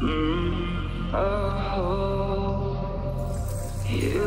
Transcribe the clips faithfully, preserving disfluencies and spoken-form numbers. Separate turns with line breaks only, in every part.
Mm, oh, you.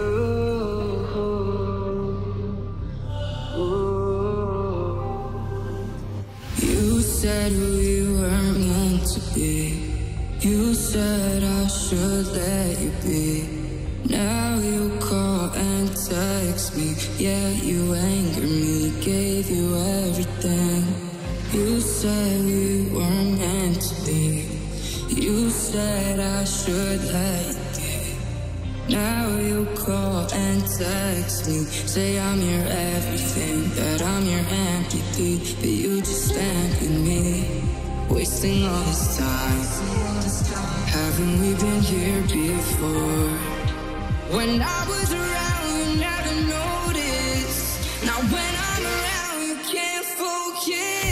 Ooh. You said we weren't meant to be. You said I should let you be. Now you call and text me. Yeah, you anger me, gave you everything. You said we weren't meant to be. You said I should let you be. Now you call and text me, say I'm your everything, that I'm your empathy, but you just stand with me, wasting all this time. Haven't we been here before? When I was around, you never noticed. Now when I'm around, you can't focus.